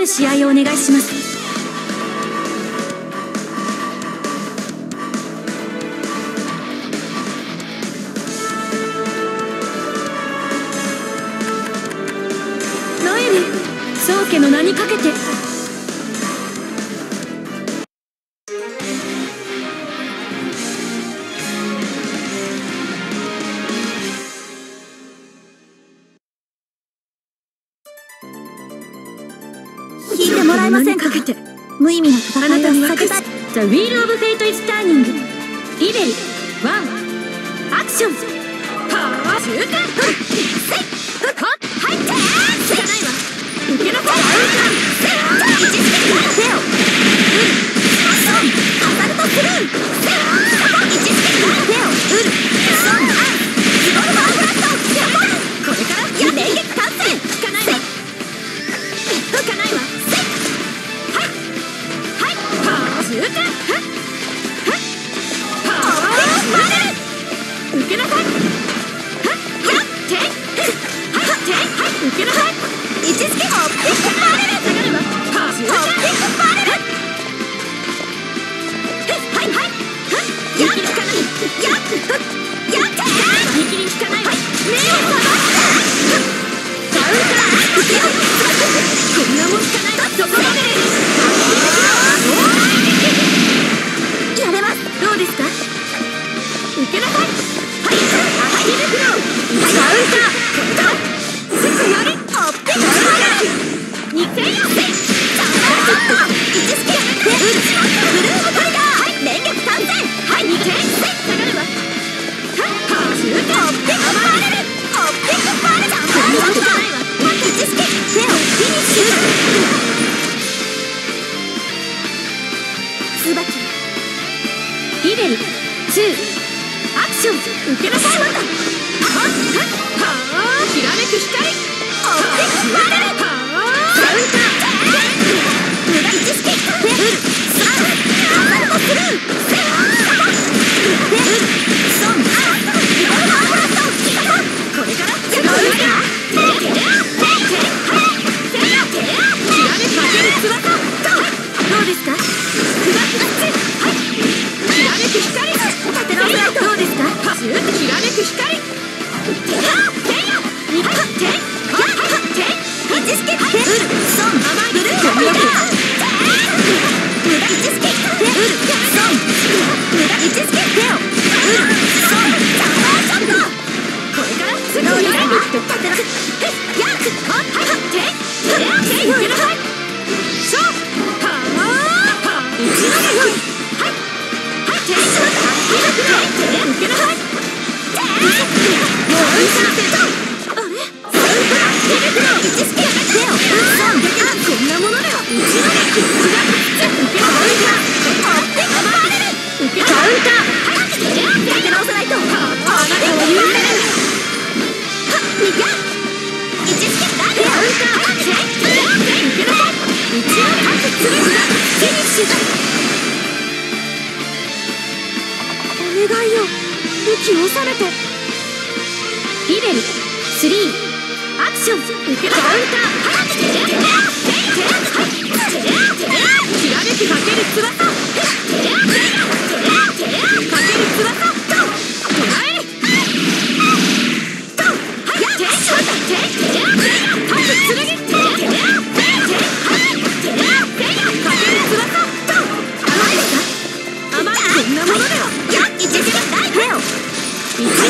試合をお願いします。ノエル、宗家の名にかけて。 聞いてもらえませんか。無意味な戦いを避けたい。 The Wheel of Fate is turning。 リベル1アクション。はあ、シューター。入って。効かないわ。受けなさい。一時的な手を。アサルトスルー。一時的な手を。リボルバーブラスト。これから連撃達成。効かないわ。効かないわ。シューター。受けなさい。受けなさい。位置付けホッピングバレル。下がればホッピングバレル。はいはい。見切り効かない。やって見切り効かないわ。目を覚ましてカウンター。こんなもん効かないわ。そこまで。やれます。どうですか。受けなさい。はい、アヒルフロー。カウンター。すぐよりホッピングバレル。2点よ。位置付けブルーのトリガー。はい、連撃完全。はい、2点。下がればシューター。ホッピングバレル。ホッピングバレル。位置付け手をフィニッシュ。ツバキリベル2アクション。受けなさい。きらめく光。ホッピングバレル。カウンター。無駄位置付けフェル。アサルトスルー。フェルソン。リボルバーブラスト。これからカウンター。きらめくかける翼。どうですか。きらめく光。縦のフライト。どうですか。きらめく光。位置付けフェルソン。ブルーのトリガー。無駄位置付けフェルソン。無駄位置付けフェオ。ソン。ジャンバーショット。これからすぐに縦の受けなさい。そう。一投げよい。受けなさい。位置付け手をこんなものでは。受けなさい。受けカウンター。立て直さないと。あなたを許せる。位置付けカウンター。受けなさい。打ち上げフィニッシュ。お願いよ、武器を収めて。リベル3アクション。受けなさい。カウンター。きらめくかける翼。かける翼。捕らえる。こんなものでは。一時的な手を一撃。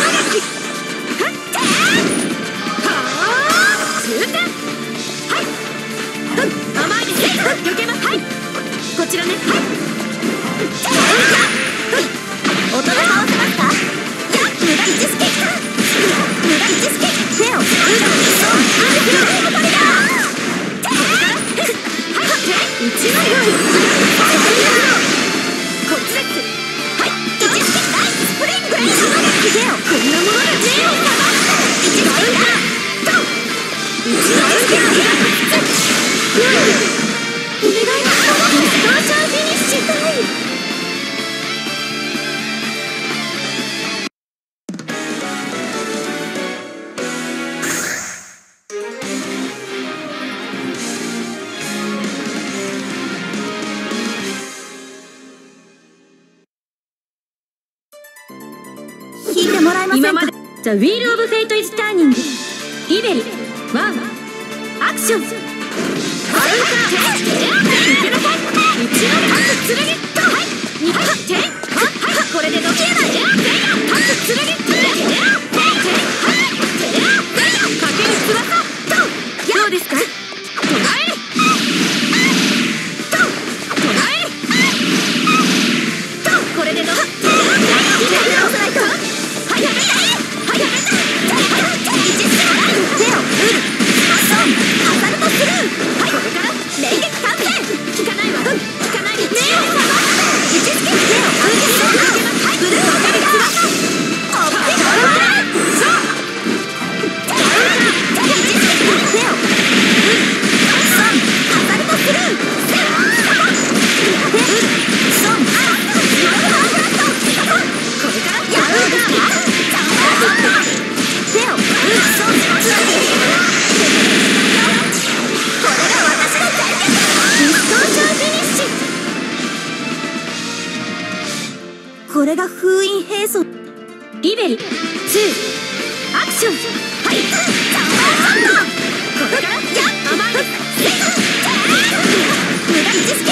甘いですね。避けます。はい、こちらね。はい、大人倒せますか。無駄位置付け。無駄位置付け手を一枚用意。こっちです。はい、位置付けナイススプリングレイ。手をこんなもので目を覚まして。位置付けだ。一枚付けお願いだ。ディストーションフィニッシュタイム。 ませんか。 今までザ・ウィール・オブ・フェイト・イズ・ターニングリベル1アクション。カウンター受けなさい。内まで剣はい2発はいこれでどけない剣かける翼どうですか。これでどうこれが封印兵装。 リベル2アクション。はいこれから甘い無駄に知識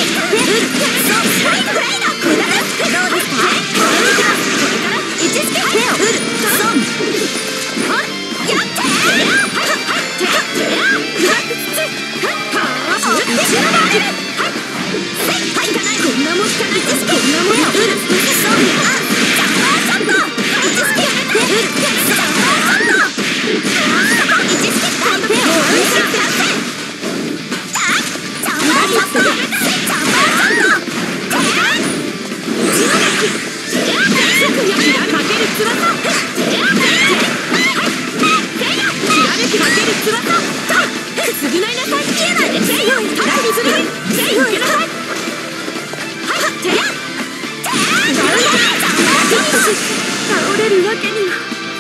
倒れるわけには。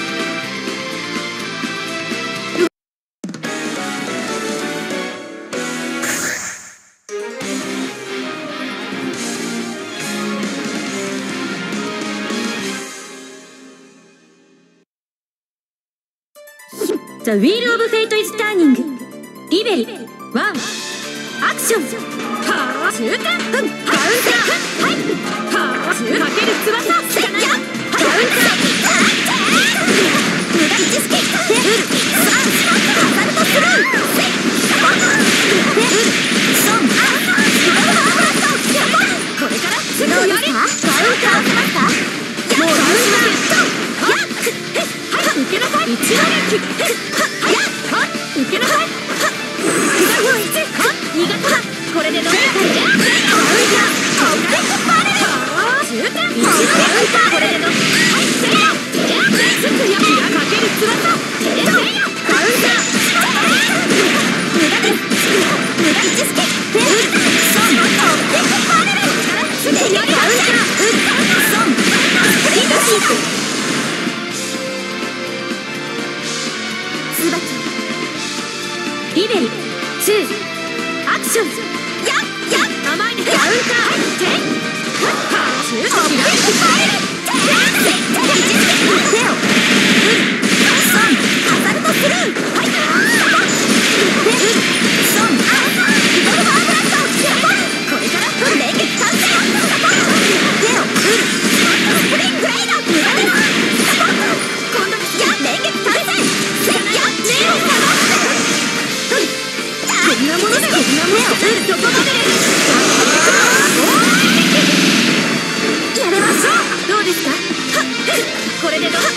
ザ・ウィール・オブ・フェイト・イズ・ターニングリベル1アクション。はあ中間カウンターはいはあかける翼カウンター無駄知識これからすぐよりカウンターもう受けなさい。一打撃受けなさい。苦手だ。これでどうやってこれでどうかける翼カウンター無駄です無駄知識リベル2アクション。甘いねカウンターどうですか。これでどう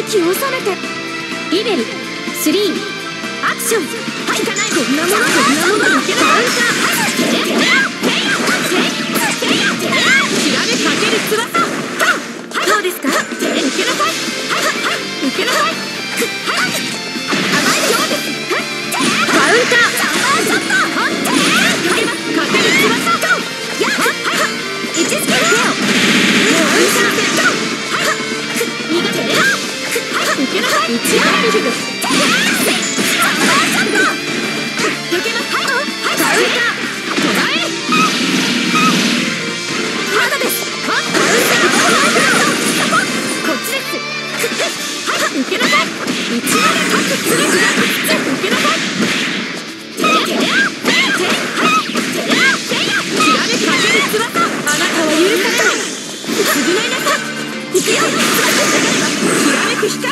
息を収めて。リベル3アクション。はい、いかない。こんなもの、こんなもの、いけない。カウンター。きらめかける翼。どうですか。受けなさい。受けなさい。甘いようです。カウンター。受けます。かける翼。位置付けてよ。逃げて。受けなさい。打ち上げる。受けます。カウンター。捉え。まだです。カウンター。こっちです。受けなさい。打ち上げパス。受けなさい。きらめかける翼。あなたは許されない。償いなさい。行くよ。きらめく光。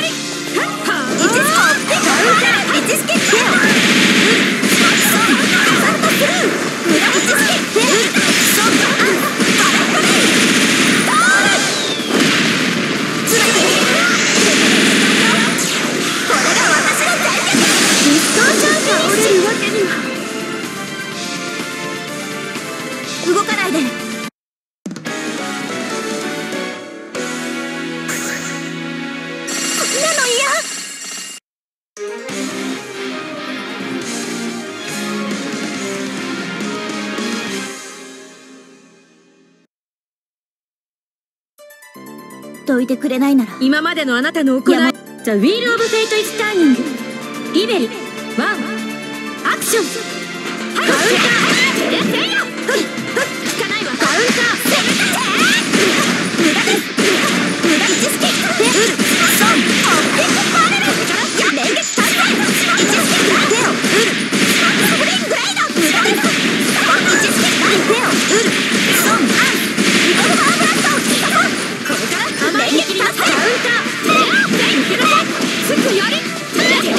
動かないで。どいてくれないなら今までのあなたの行い。The Wheel of Fate is turning。リベル1アクション。カウンター。効かないわ。カウンター。無駄です。無駄。位置付け。連撃完成。位置付け。手をスプリングレイド。無駄です。位置付け。手をソンリコルバーブラスト。これから連撃完成。カウンター。受けなさい。すぐやり。きらめかける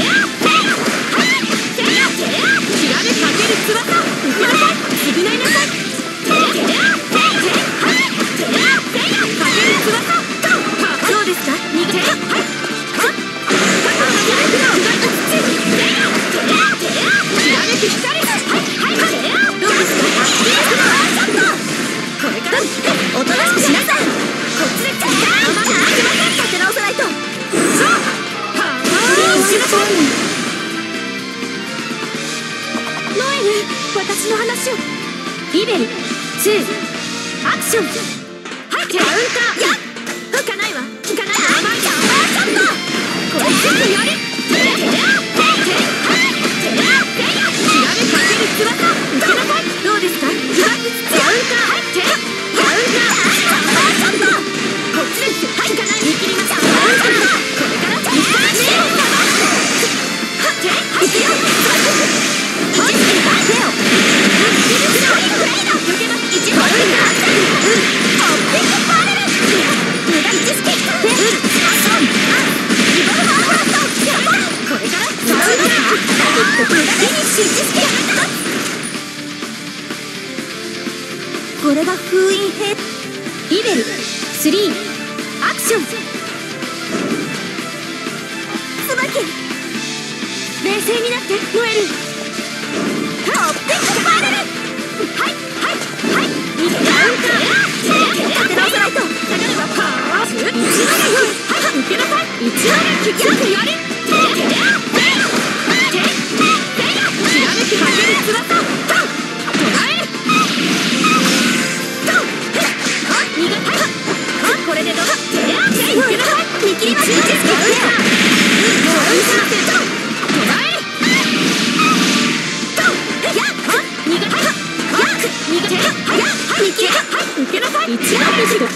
翼。受けなさい。償いなさい。かける翼。どうですか。逃げて。きらめく光。どうですか。これからおとなしくしなさい。こっちで立て直さないと。ノエル、私の話を。リベル2アクション。はい、カウンター。吹かないわ。吹かないわ。甘いじゃん。これ全部やり。きらめかける翼。受けなさい。どうですか。カウンター。こっちです。はい、吹かない。見切りました。これからいくよ。 これが封印兵。 リベル3アクション。 椿。 冷静になってノエル。 トップバレル。 はい逃げ。カウンター。立て直さないと。下がればパワー。受けなさい。打ち上げ。すぐやり。きらめくかける翼。捉え。これでどう。受けなさい。見切りました。受けなさい。一番です。受けなさい。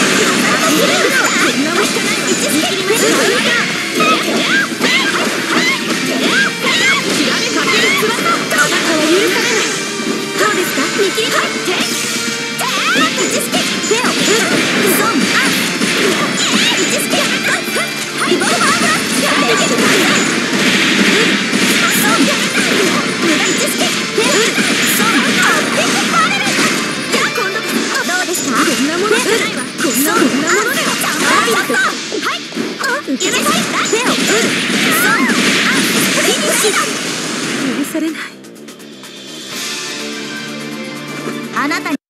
こんなもんしかない。 許されない。 あなたに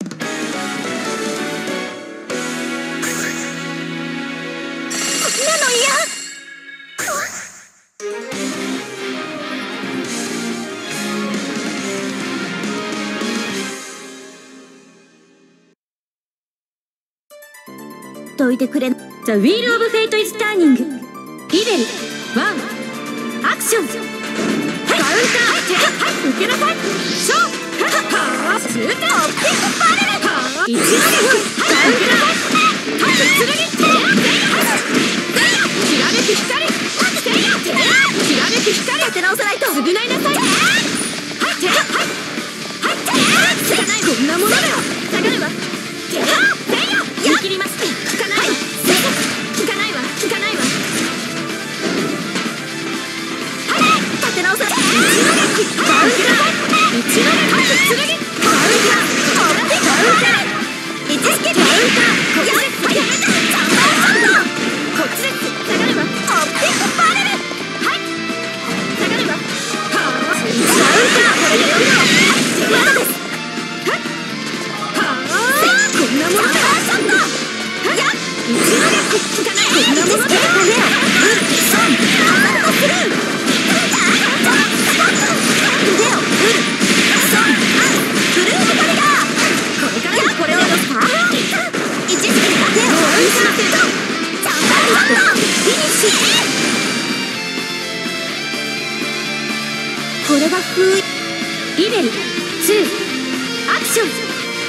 どいてくれ。 The Wheel of Fate is turning. リベル1アクション。カウンター受けなさい。ショースーターオッピックバレル一撃カウンタータッチ剣きらめく光きらめく光立て直さないと。 償いなさい。こんなものだよ。下がるわ。見切ります。効かないわ。効かないわ。効かないわ。 立て直さないと。 カウンター一撃カウンター一撃カウンターこっちです。下がるわ。オッピックバレル。はい下がるわ。カウンターこれでよいの。まだです。こんなものだ。一撃効かない。こんなものだ。 これが封印。 リベル2アクション。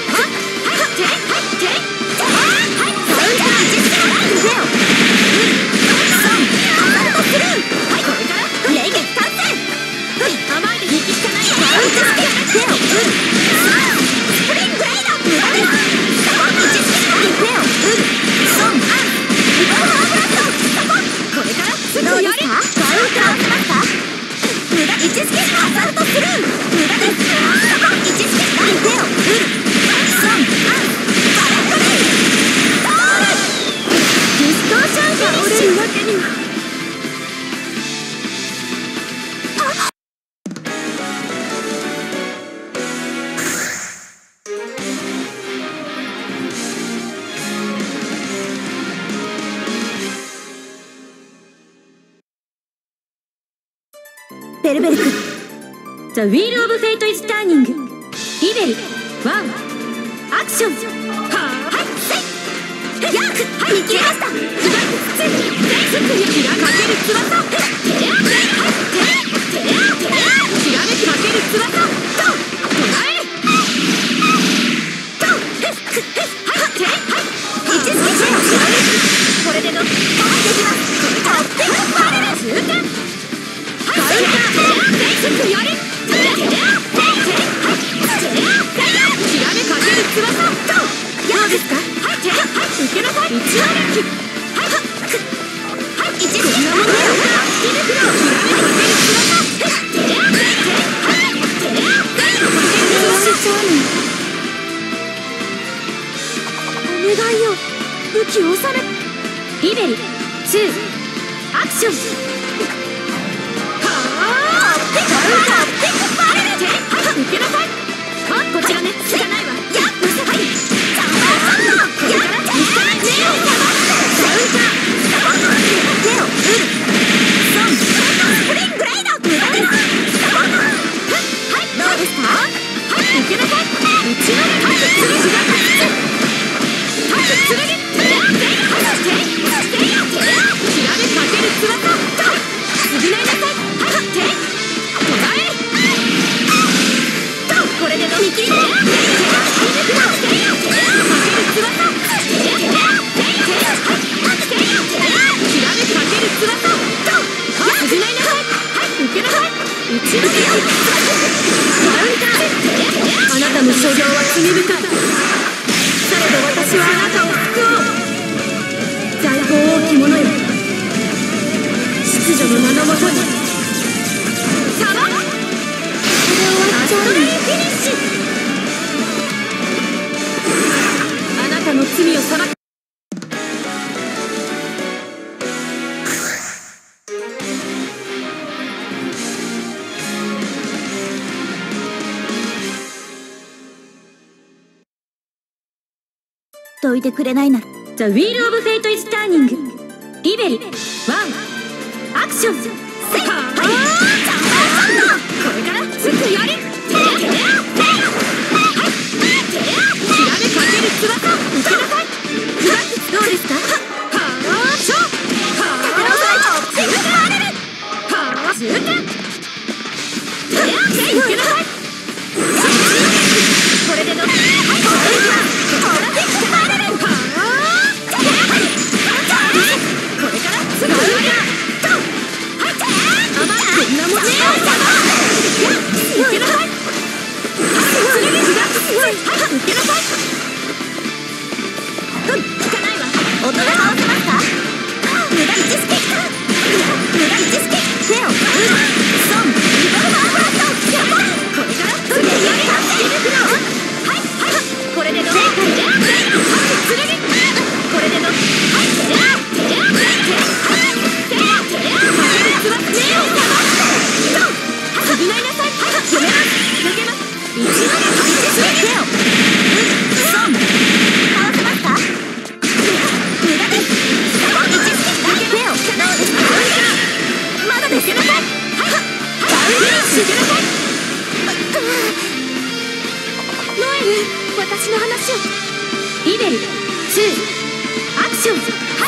ベルベルク。 The Wheel of Fate is turning. リベル1アクション。見切りました。これでのお願いよ、武器を収め。 リベル2アクション。受けなさい。こちらね。効かないわ。あなたの所業は罪深い。されど私はあなたを救おう。財宝大き者よ、秩序の名のもとに。さばアストレイフィニッシュ。あなたの罪を裁く。 っておいてくれないなら。 The Wheel of Fate is turning. リベル1アクション。これからつくよりどうですか？これでの私の話を。リベル2アクション。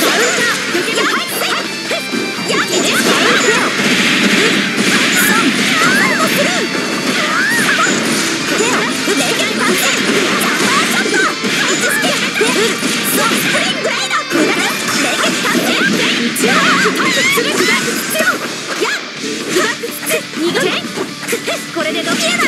これでどっちやない。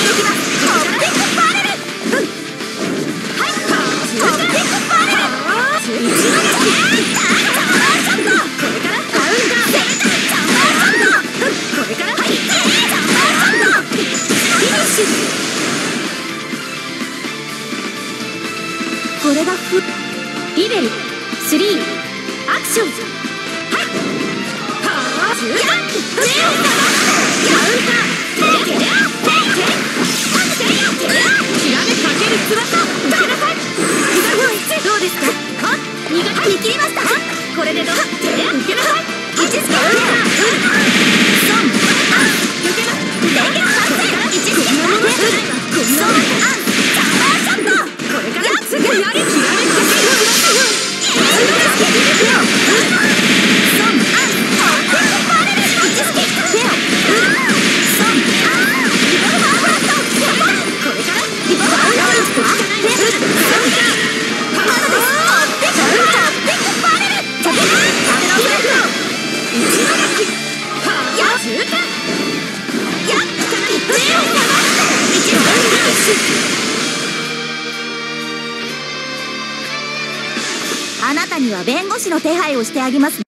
これがリベル3アクション。どうですか？逃げ切りました。これでどう？受けなさい。これからつくよりあなたには弁護士の手配をしてあげます。